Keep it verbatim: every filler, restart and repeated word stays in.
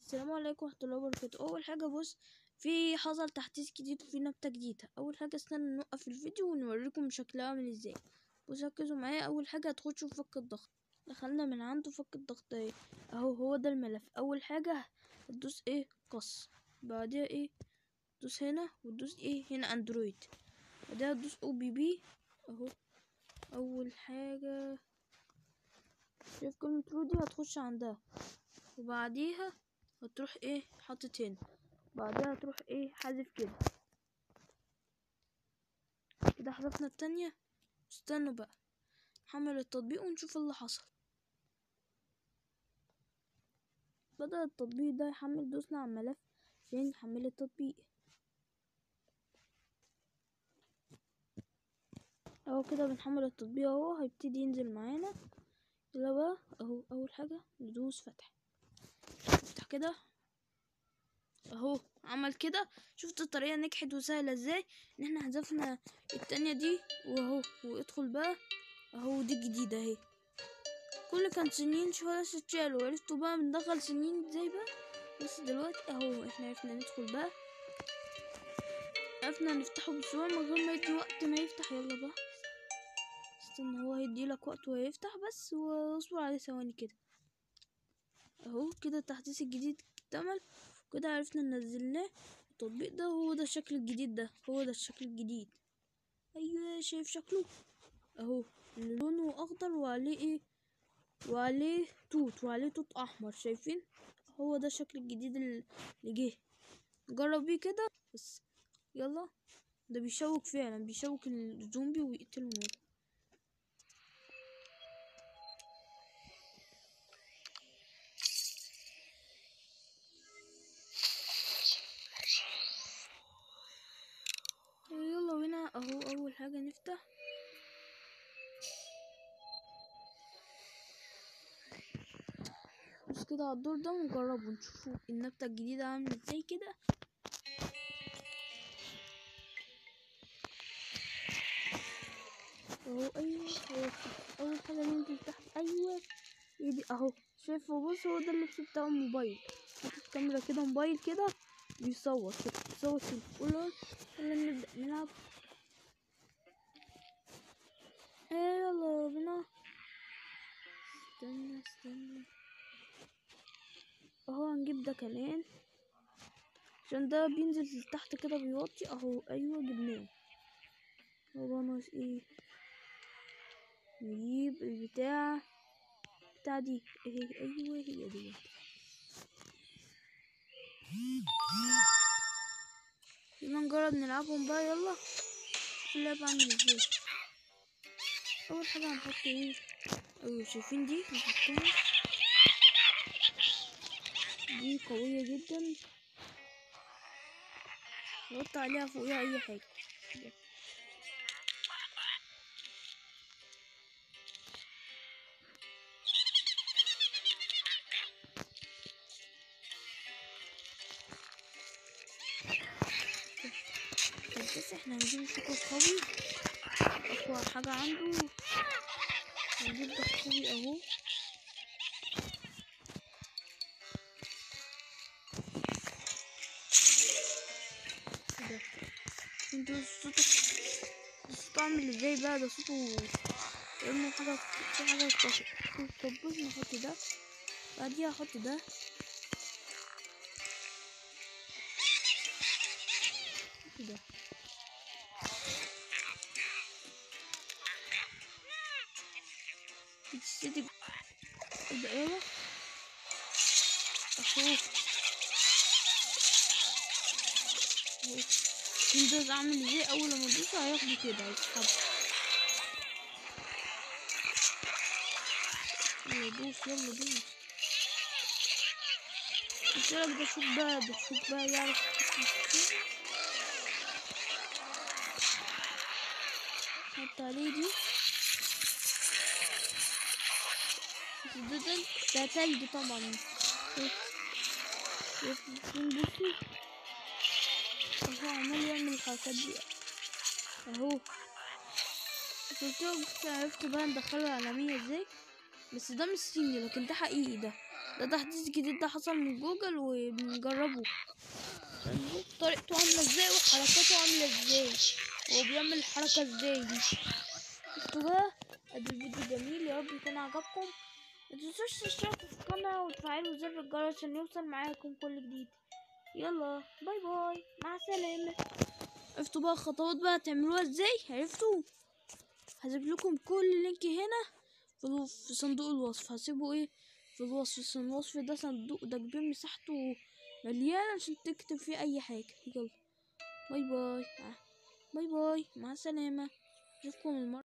السلام عليكم ورحمة الله وبركاته. أول حاجة بص، في حصل تحديث جديد وفي نبتة جديدة. أول حاجة استنى نوقف الفيديو ونوريكم شكلها عامل ازاي. بص ركزوا معايا. أول حاجة هتخشوا في فك الضغط، دخلنا من عنده فك الضغط اهي اهو، هو ده الملف. أول حاجة هتدوس ايه قص، بعدها ايه تدوس هنا وتدوس ايه هنا اندرويد، بعدها تدوس او بي بي اهو. أول حاجة شايف كلمة رودي هتخش عندها، وبعديها هتروح ايه حاطط هنا، بعدها هتروح ايه حذف كده كده حذفنا التانية. استنوا بقى نحمل التطبيق ونشوف اللي حصل. بدأ التطبيق ده يحمل، دوسنا على الملف عشان نحمل التطبيق اهو. كده بنحمل التطبيق اهو، هيبتدي ينزل معانا. يلا بقى اهو، اول حاجة ندوس فتح، نفتح كده اهو. عمل كده، شفت الطريقة نجحت وسهلة ازاي؟ ان احنا حذفنا التانية دي واهو، وادخل بقى اهو دي الجديدة اهي. كل كان سنين شوية اتشالوا، عرفتوا بقى بندخل سنين ازاي بقى. بس دلوقتي اهو احنا عرفنا ندخل بقى، عرفنا نفتحه بسرعة من غير ما يدي وقت ما يفتح. يلا بقى استنى، هو هيديلك وقت وهيفتح بس، واصبر عليه ثواني كده اهو. كده التحديث الجديد اكتمل، كده عرفنا ننزلناه التطبيق ده. هو ده الشكل الجديد، ده هو ده الشكل الجديد. ايوه شايف شكله اهو، لونه اخضر وعليه ايه، وعليه توت، وعليه توت احمر. شايفين؟ هو ده الشكل الجديد اللي جه. جرب بيه كده بس. يلا، ده بيشوك فعلا، بيشوك الزومبي ويقتلهم. يلا بينا اهو. اول حاجة نفتح بس كده على الدور ده ونجربه نشوفوا النبتة الجديدة عاملة ازاي كده. اهو ايوه، هو اول حاجة ننزل تحت. ايوه ايدي اهو، شايفه؟ بص هو ده اللبس بتاعه، موبايل، حاطط كاميرا كده، موبايل كده بيصور كده، بيصور تليفون. يلا نبدأ نلعب. ايه يلا بينا. استنى استنى اهو، هنجيب ده كمان عشان ده بينزل تحت كده بيوطي اهو. ايوه جبناه. هو ناقص ايه؟ نجيب البتاع بتاع دي اهي. ايوه هي دي. يلا نجرب نلعبهم بقى. يلا اللعب عامل ازاي. اول حاجه هنحط ايه، ايوه شايفين دي نحطها، دي قويه جدا، نحط عليها فوقيها اي حاجه. بس احنا هنجيب شوكة قوي، اقوى حاجة عنده. هنجيب ده قوي اهو. كده انتوا صوته صوته عامل ازاي بقى؟ ده صوته كأنه حاجة، في حاجة اتطفت. طب بص نحط ده، بعديها احط ده كده. بتشتري ده ايه اهو. ده اعمل ازاي؟ اول لما ادوسه هياخده كده هيسحب. يلا دوس، يلا دوس. قلتلك ده شوف بقى، ده شوف بقى يعرف. حط عليه دي. ده ده ده تلج طبعا. بصوا اهو عمال يعمل الحركات دي اهو. قلتلك عرفت بقى ندخله العالمية ازاي. بس ده مش صيني لكن ده حقيقي ده. ده تحديث جديد ده حصل من جوجل وبنجربه عشان نشوف طريقته عاملة ازاي وحركاته عاملة ازاي، هو بيعمل الحركة ازاي دي. شفتوا بقى؟ ادي الفيديو جميل، يا رب يكون عجبكم. متنسوش تشتركوا في القناة وتفعلوا زر الجرس عشان يوصل معاكم كل جديد. يلا باي باي، مع السلامة. عرفتوا بقى الخطوات بقى تعملوها ازاي؟ عرفتوا؟ هسيب لكم كل لينك هنا في في صندوق الوصف. هسيبه ايه في الوصف. الوصف ده صندوق ده كبير مساحته مليانة عشان تكتب فيه اي حاجة. يلا باي باي، باي باي، مع السلامة. اشوفكم المرة